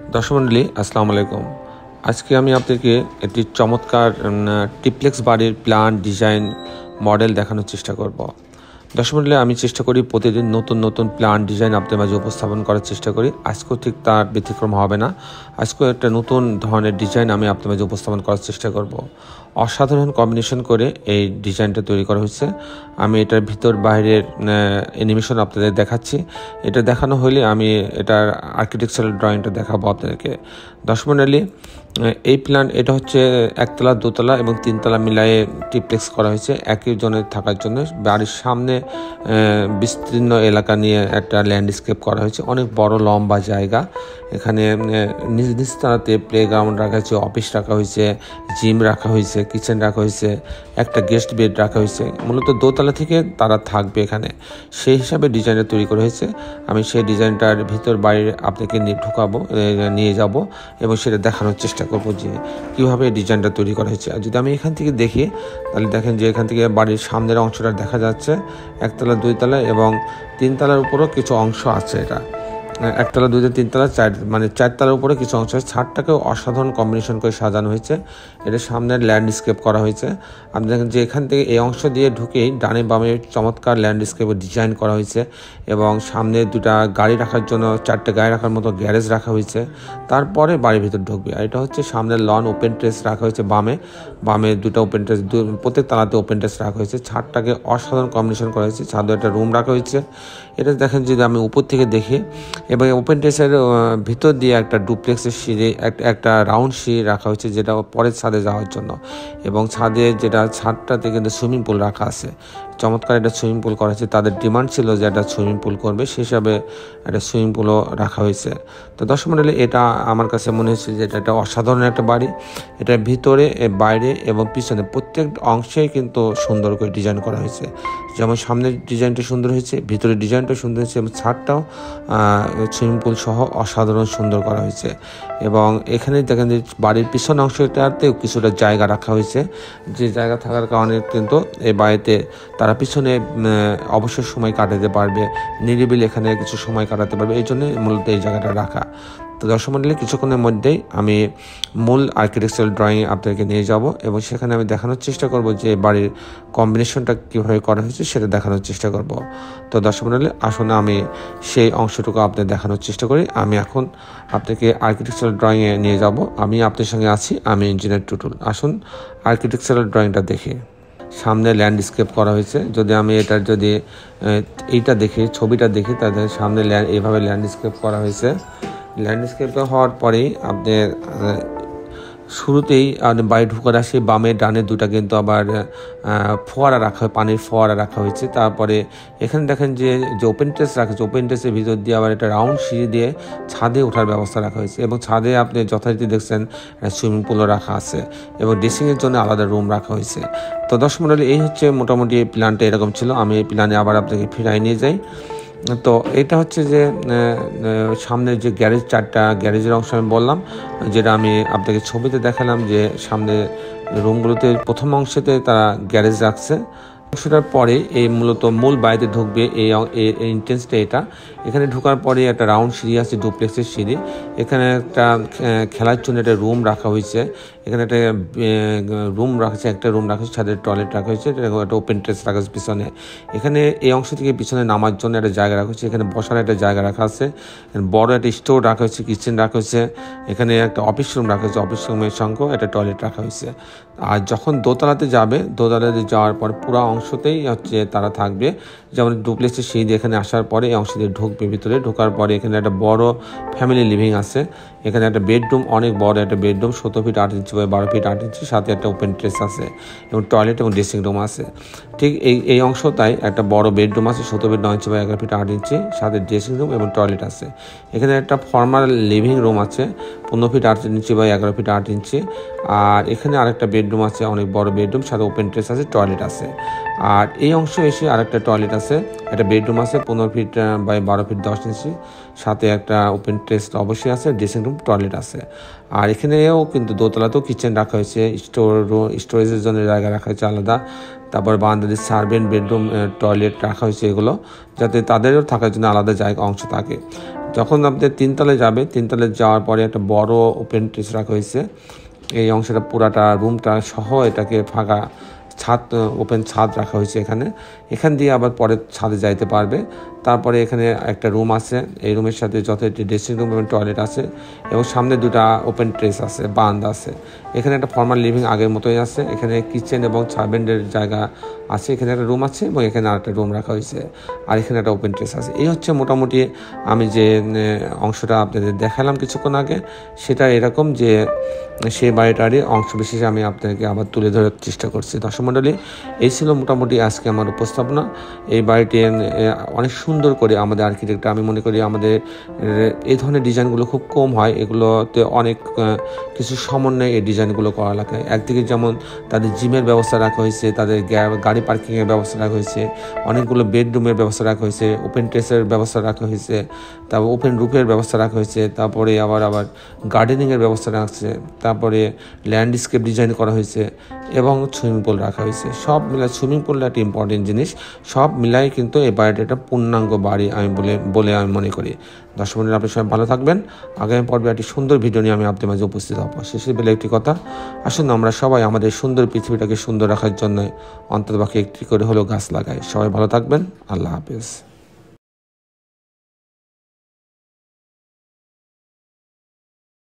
দর্শক মণ্ডলী আসসালামু আলাইকুম। আজকে আমি আপনাদেরকে একটি চমৎকার ট্রিপ্লেক্স বাড়ির প্ল্যান ডিজাইন মডেল দেখানোর চেষ্টা করব। দর্শক মণ্ডলী, আমি চেষ্টা করি প্রতিদিন নতুন নতুন প্ল্যান ডিজাইন আপনাদের মাঝে উপস্থাপন করার চেষ্টা করি। আজকেও ঠিক তার ব্যতিক্রম হবে না। আজকেও একটা নতুন ধরনের ডিজাইন আমি আপনাদের মাঝে উপস্থাপন করার চেষ্টা করব। অসাধারণ কম্বিনেশন করে এই ডিজাইনটা তৈরি করা হয়েছে। আমি এটার ভিতর বাইরের অ্যানিমেশন আপনাদের দেখাচ্ছি। এটা দেখানো হলে আমি এটার আর্কিটেকচারাল ড্রয়িংটা দেখাবো আপনাদেরকে। দর্শক মণ্ডলী, এই প্ল্যান এটা হচ্ছে একতলা, দোতলা এবং তিনতলা মিলায়ে ট্রিপ্লেক্স করা হয়েছে একই জনের থাকার জন্য। বাড়ির সামনে বিস্তীর্ণ এলাকা নিয়ে একটা ল্যান্ডস্কেপ করা হয়েছে, অনেক বড় লম্বা জায়গা। এখানে নিজ নিজ তারাতে প্লে গ্রাউন্ড রাখা হয়েছে, অফিস রাখা হয়েছে, জিম রাখা হয়েছে, কিচেন রাখা হয়েছে, একটা গেস্ট বেড রাখা হয়েছে। মূলত দোতলা থেকে তারা থাকবে এখানে, সেই হিসাবে ডিজাইনটা তৈরি করা হয়েছে। আমি সেই ডিজাইনটার ভিতর বাইরে আপনাকে নিয়ে যাব এবং সেটা দেখানোর চেষ্টা করব যে কীভাবে ডিজাইনটা তৈরি করা হয়েছে। আর যদি আমি এখান থেকে দেখি তাহলে দেখেন যে এখান থেকে বাড়ির সামনের অংশটা দেখা যাচ্ছে, একতলা, দুইতলা এবং তিনতলার উপরও কিছু অংশ আছে। এটা একতলা, দুইতলা, তিনতলা, চারতলার উপরে কিছু অংশ আছে। ছাদটাকেও অসাধারণ কম্বিনেশন করে সাজানো হয়েছে। এটা সামনের ল্যান্ডস্কেপ করা হয়েছে। আপনি দেখেন যে এখান থেকে এই অংশ দিয়ে ঢুকেই ডানে বামে চমৎকার ল্যান্ডস্কেপে ডিজাইন করা হয়েছে এবং সামনে দুটা গাড়ি রাখার জন্য চারটে গাড়ি রাখার মতো গ্যারেজ রাখা হয়েছে। তারপরে বাড়ির ভিতর ঢুকবে। আর এটা হচ্ছে সামনে লন ওপেন টেরেস রাখা হয়েছে, বামে দুটা ওপেন টেরেস, প্রত্যেক তালাতে ওপেন টেরেস রাখা হয়েছে। ছাদটাকে অসাধারণ কম্বিনেশন করা হয়েছে। ছাদে একটা রুম রাখা হয়েছে। এটা দেখেন যদি আমি উপর থেকে দেখি, এবং ওপেন টেরেসের ভিতর দিয়ে একটা ডুপ্লেক্সের সিঁড়ি, একটা রাউন্ড সিঁড়ি রাখা হয়েছে যেটা পরের ছাদে যাওয়ার জন্য। এবং ছাদটাতে কিন্তু সুইমিং পুল রাখা আছে। চমৎকার একটা সুইমিং পুল করা হয়েছে। তাদের ডিমান্ড ছিল যে একটা সুইমিং পুল করবে, সেই হিসাবে একটা সুইমিং পুলও রাখা হয়েছে। তো দর্শক মণ্ডলী, এটা আমার কাছে মনে হয়েছে যে এটা একটা অসাধারণ একটা বাড়ি। এটার ভিতরে, বাইরে এবং পিছনে প্রত্যেক অংশেই কিন্তু সুন্দর করে ডিজাইন করা হয়েছে। যেমন সামনের ডিজাইনটা সুন্দর হয়েছে, ভিতরের ডিজাইনটা সুন্দর হয়েছে এবং ছাদটাও সুইমিং পুল সহ অসাধারণ সুন্দর করা হয়েছে। এবং এখানে দেখেন যে বাড়ির পিছন অংশটাতেও কিছুটা জায়গা রাখা হয়েছে, যে জায়গা থাকার কারণে কিন্তু এই বাড়িতে তারা পিছনে অবসর সময় কাটাতে পারবে, নিরিবিলি এখানে কিছু সময় কাটাতে পারবে। এই জন্য মূলত এই জায়গাটা রাখা। তো দর্শক মণ্ডলী, কিছুক্ষণের মধ্যেই আমি মূল আর্কিটেকচারাল ড্রয়িং আপনাদেরকে নিয়ে যাব এবং সেখানে আমি দেখানোর চেষ্টা করব যে বাড়ির কম্বিনেশনটা কীভাবে করা হয়েছে সেটা দেখানোর চেষ্টা করব। তো দর্শক মণ্ডলী, আসুন আমি সেই অংশটুকু আপনাদের দেখানোর চেষ্টা করি। আমি এখন আপনাকে আর্কিটেকচারাল ড্রয়িংয়ে নিয়ে যাব। আমি আপনার সঙ্গে আছি, আমি ইঞ্জিনিয়ার টুটুল। আসুন আর্কিটেকচারাল ড্রয়িংটা দেখে। সামনে ল্যান্ডস্কেপ করা হয়েছে। যদি আমি এইটা দেখি, ছবিটা দেখি, তাদের সামনে এইভাবে ল্যান্ডস্কেপ করা হয়েছে। ল্যান্ডস্কেপ হওয়ার পরেই আপনার শুরুতেই বাড়ি ঢুকার আসে বামে ডানে দুটা কিন্তু আবার ফোয়ারা রাখা হয়, পানির ফোয়ারা রাখা হয়েছে। তারপরে এখানে দেখেন যে ওপেন টেরেস রাখা হয়েছে। ওপেন টেরেসের ভিতর দিয়ে আবার একটা রাউন্ড সিঁড়ি দিয়ে ছাদে ওঠার ব্যবস্থা রাখা হয়েছে এবং ছাদে আপনি যথারীতি দেখছেন সুইমিং পুলও রাখা আছে এবং ড্রেসিংয়ের জন্য আলাদা রুম রাখা হয়েছে। তো দর্শক মণ্ডলী, এই হচ্ছে মোটামুটি প্ল্যানটা এরকম ছিল। আমি এই প্ল্যানে আবার আপনাকে ফিরাই নিয়ে যাই। তো এটা হচ্ছে যে সামনের যে চারটা গ্যারেজের অংশ আমি বললাম, যেটা আমি আপনাকে ছবিতে দেখালাম যে সামনে রুমগুলোতে প্রথম অংশেতে তারা গ্যারেজ রাখছে। অংশটার পরে এই মূলত মূল বাড়িতে ঢুকবে এই এন্ট্রেন্সটা। এখানে ঢোকার পরে একটা রাউন্ড সিঁড়ি আছে, ডুপ্লেক্সের সিঁড়ি। এখানে একটা খেলার জন্য একটা রুম রাখা হয়েছে। এখানে একটা রুম রাখা হয়েছে, ছাদের টয়লেট রাখা হয়েছে, একটা ওপেন টেরেস রাখা হয়েছে পিছনে। এখানে এই অংশ থেকে পিছনে নামার জন্য একটা জায়গা রাখা হয়েছে। এখানে বসার একটা জায়গা রাখা আছে, বড় একটা স্টোর রাখা হয়েছে, কিচেন রাখা হয়েছে। এখানে একটা অফিস রুম রাখা হয়েছে, অফিস রুমের সঙ্গে একটা টয়লেট রাখা হয়েছে। আর যখন দোতলাতে যাওয়ার পর পুরো অংশতেই হচ্ছে তারা থাকবে। যেমন ডুপ্লেক্সের সিঁড়ি এখানে আসার পরে এই অংশ দিয়ে ঢুকবে। ভিতরে ঢোকার পরে এখানে একটা বড় ফ্যামিলি লিভিং আছে। এখানে একটা বেডরুম, অনেক বড় একটা bedroom, 17 feet 8 inch by 12 feet 8 inch, সাথে একটা ওপেন টেরেস আছে এবং টয়লেট এবং ড্রেসিং রুম আছে। ঠিক এই অংশটাই একটা বড় বেডরুম আছে, 17 feet 9 inch by 11 feet 8 inch, সাথে ড্রেসিং রুম এবং টয়লেট আছে। এখানে একটা ফর্মাল লিভিং রুম আছে, 15 feet 8 inch by 11 feet 8 inch. আর এখানে আরেকটা বেডরুম আছে, অনেক বড় বেডরুম, সাথে ওপেন টেরেস আছে, টয়লেট আছে। আর এই অংশে এসে আরেকটা টয়লেট আছে, একটা বেডরুম আছে 15 ফিট বাই 12 ফিট 10 ইঞ্চি, সাথে একটা ওপেন টেরেস অবশ্যই আছে, ড্রেসিং রুম, টয়লেট আছে। আর এখানেও কিন্তু দোতলাতেও কিচেন রাখা হয়েছে, স্টোরেজের জন্য জায়গা রাখা হয়েছে আলাদা। তারপর বারান্দাদের সার্ভেন্ট বেডরুম, টয়লেট রাখা হয়েছে, এগুলো যাতে তাদেরও থাকার জন্য আলাদা জায়গা অংশ থাকে। যখন আপনি 3 তলায় যাবে, 3 তলায় যাওয়ার পরে একটা বড় ওপেন টেরেস রাখা হয়েছে। এই অংশটা পুরাটা রুমটা সহ এটাকে ফাঁকা ছাদ, ওপেন ছাদ রাখা হয়েছে এখান দিয়ে আবার পরে ছাদে যাইতে পারবে। তারপরে এখানে একটা রুম আছে, এই রুমের সাথে যথারীতি ড্রেসিং রুম এবং টয়লেট আছে এবং সামনে দুটা ওপেন টেরেস আছে, বারান্দা আছে। এখানে একটা ফর্মাল লিভিং আগের মতোই আছে। এখানে কিচেন এবং সার্ভেন্টের জায়গা আছে, এখানে একটা রুম আছে এবং এখানে আরেকটা রুম রাখা হয়েছে, আর এখানে একটা ওপেন টেরেস আছে। এই হচ্ছে মোটামুটি আমি যে অংশটা আপনাদের দেখালাম কিছুক্ষণ আগে, সেটা এরকম যে সেই বাড়িটারই অংশ বিশেষে আমি আপনাদেরকে আবার তুলে ধরার চেষ্টা করছি। দর্শক মণ্ডলী, এই ছিল মোটামুটি আজকে আমার উপস্থাপনা। এই বাড়িটি অনেক সুন্দর করে আমাদের আর্কিটেক্ট, আমি মনে করি আমাদের এই ধরনের ডিজাইনগুলো খুব কম হয়, এগুলোতে অনেক কিছু সমন্বয়ে এই ডিজাইনগুলো করা লাগে। একদিকে যেমন তাদের জিমের ব্যবস্থা রাখা হয়েছে, তাদের গাড়ি পার্কিংয়ের ব্যবস্থা রাখা হয়েছে, অনেকগুলো বেডরুমের ব্যবস্থা রাখা হয়েছে, ওপেন টেরেসের ব্যবস্থা রাখা হয়েছে, তারপর ওপেন রুফের ব্যবস্থা রাখা হয়েছে, তারপরে আবার গার্ডেনিংয়ের ব্যবস্থা রাখছে, তারপরে ল্যান্ডস্কেপ ডিজাইন করা হয়েছে এবং সুইমিং পুল রাখা হয়েছে। সব মিলাই সুইমিং পুলটা একটা ইম্পর্টেন্ট জিনিস। সব মিলাই কিন্তু এই বাড়িটা একটা পূর্ণাঙ্গ বাড়ি আমি বলে আমি মনে করি। দর্শক বন্ধুরা, আপনি সবাই ভালো থাকবেন। আগামী পর্বে একটি সুন্দর ভিডিও নিয়ে আমি আপনাদের মাঝে উপস্থিত হব। শেষে বেলে একটি কথা, আসুন আমরা সবাই আমাদের সুন্দর পৃথিবীটাকে সুন্দর রাখার জন্য অন্ততপক্ষে একটি করে হলেও গাছ লাগাই। সবাই ভালো থাকবেন। আল্লাহ হাফেজ।